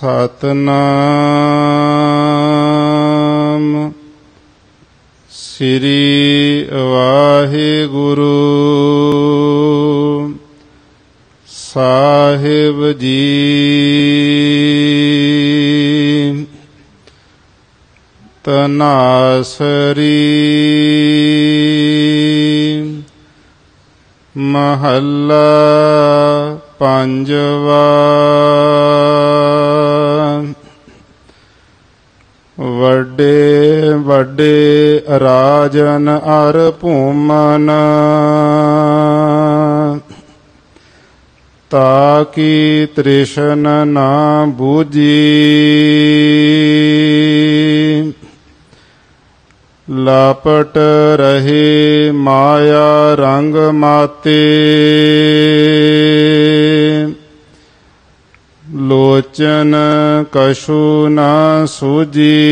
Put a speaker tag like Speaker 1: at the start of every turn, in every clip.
Speaker 1: सतनाम श्री वाहिगुरु साहिब जी। तनासरी महला पंजवा। वड्डे वड्डे राजन अर भूमन ताकि तृष्ण ना बूझी। लापट रहे माया रंग माते लोचन कछु न सूझी।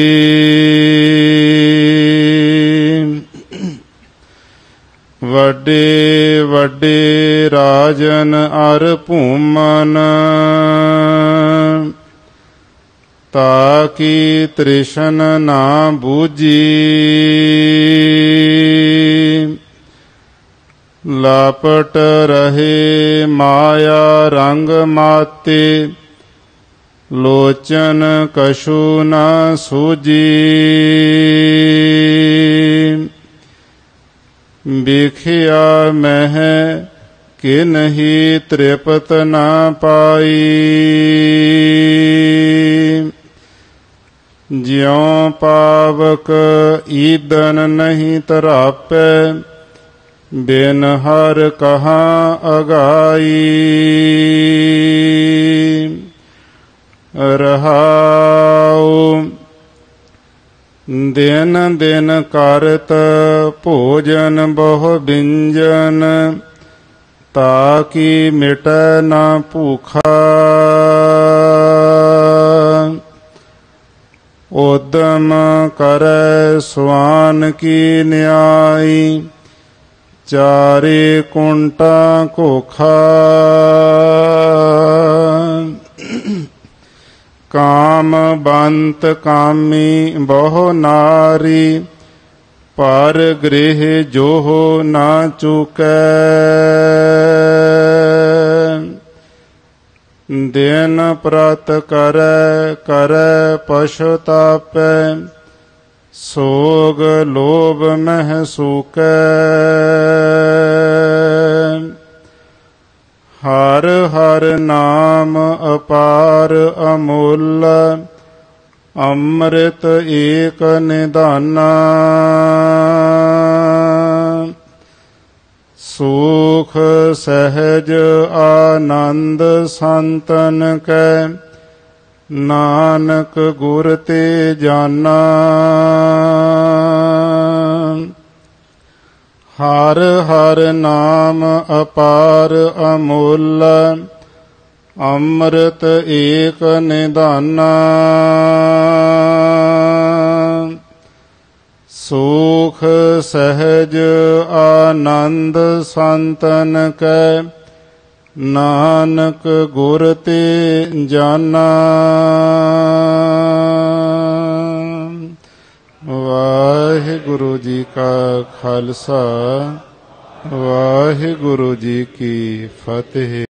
Speaker 1: वड्डे वड्डे राजन अर भूमन ताकि तृष्ण ना बूझी। लापट रहे माया रंग माते लोचन कछु न सूझी। बिखिया मह कि नहीं तृपत न पाई। ज्यों पावक ईदन नहीं तरापे बिन हर कहाँ अगाई। रहाओ दिन दिन करत भोजन बहु व्यंजन ताकि मिटे न भूखा। उद्यम करे स्वान की न्यायी चारे कुंटा कोखा। काम बंत कामी बहु नारी पर गृह जोह न चुकै। दिन प्रत करे करे पशुतापै सोग लोभ मह सूकै। हर हर नाम अपार अमूल अमृत एक निदाना। सुख सहज आनंद संतन कै नानक गुर ते जाना। हर हर नाम अपार अमूल अमृत एक निदाना। सुख सहज आनंद संतन कै नानक गुर ते जाना। वाहिगुरु जी का खालसा वाहिगुरु जी की फतेह।